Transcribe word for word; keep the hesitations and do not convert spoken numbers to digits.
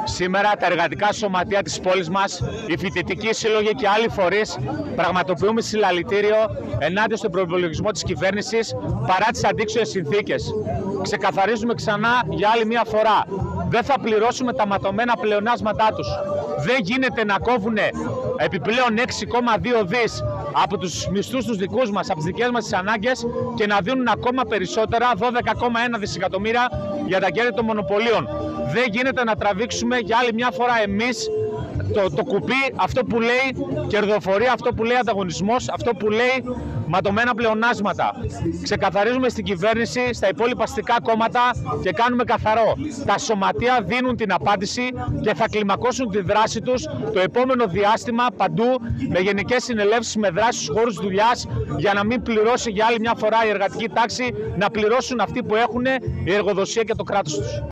Σήμερα τα εργατικά σωματεία της πόλης μας, οι φοιτητικοί σύλλογοι και άλλοι φορείς πραγματοποιούμε συλλαλητήριο ενάντια στον προϋπολογισμό της κυβέρνησης παρά τις αντίξωες συνθήκες. Ξεκαθαρίζουμε ξανά για άλλη μία φορά. Δεν θα πληρώσουμε τα ματωμένα πλεονάσματά τους. Δεν γίνεται να κόβουν επιπλέον έξι κόμμα δύο δις από τους μισθούς τους δικούς μας, από τις δικές μας τις ανάγκες και να δίνουν ακόμα περισσότερα, δώδεκα κόμμα ένα δισεκατομμύρια για τα κέρδη των μονοπωλίων. Δεν γίνεται να τραβήξουμε για άλλη μια φορά εμείς το, το κουπί, αυτό που λέει κερδοφορία, αυτό που λέει ανταγωνισμός, αυτό που λέει ματωμένα πλεονάσματα. Ξεκαθαρίζουμε στην κυβέρνηση, στα υπόλοιπα αστικά κόμματα και κάνουμε καθαρό. Τα σωματεία δίνουν την απάντηση και θα κλιμακώσουν τη δράση τους το επόμενο διάστημα παντού με γενικές συνελεύσεις, με δράσεις στους χώρους δουλειάς για να μην πληρώσει για άλλη μια φορά η εργατική τάξη, να πληρώσουν αυτοί που έχουν η εργοδοσία και το κράτος τους.